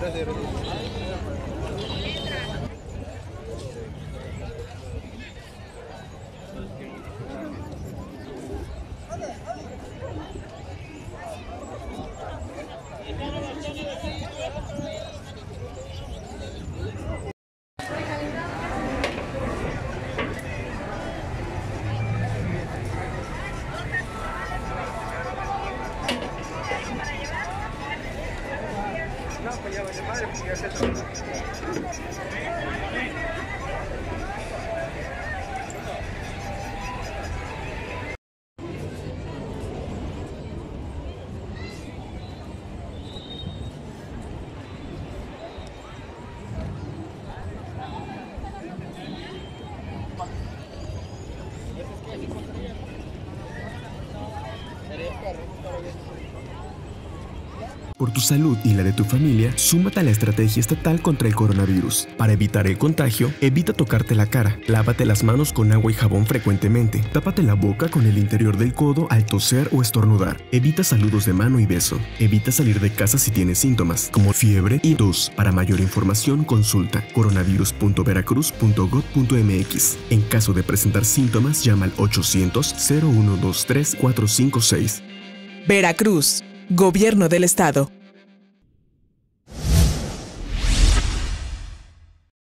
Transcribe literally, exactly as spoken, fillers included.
Por tu salud y la de tu familia, súmate a la estrategia estatal contra el coronavirus. Para evitar el contagio, evita tocarte la cara, lávate las manos con agua y jabón frecuentemente, tápate la boca con el interior del codo al toser o estornudar, evita saludos de mano y beso, evita salir de casa si tienes síntomas, como fiebre y tos. Para mayor información, consulta coronavirus punto veracruz punto gob punto mx. En caso de presentar síntomas, llama al ochocientos, cero uno dos tres, cuatro cinco seis. Veracruz, Gobierno del Estado.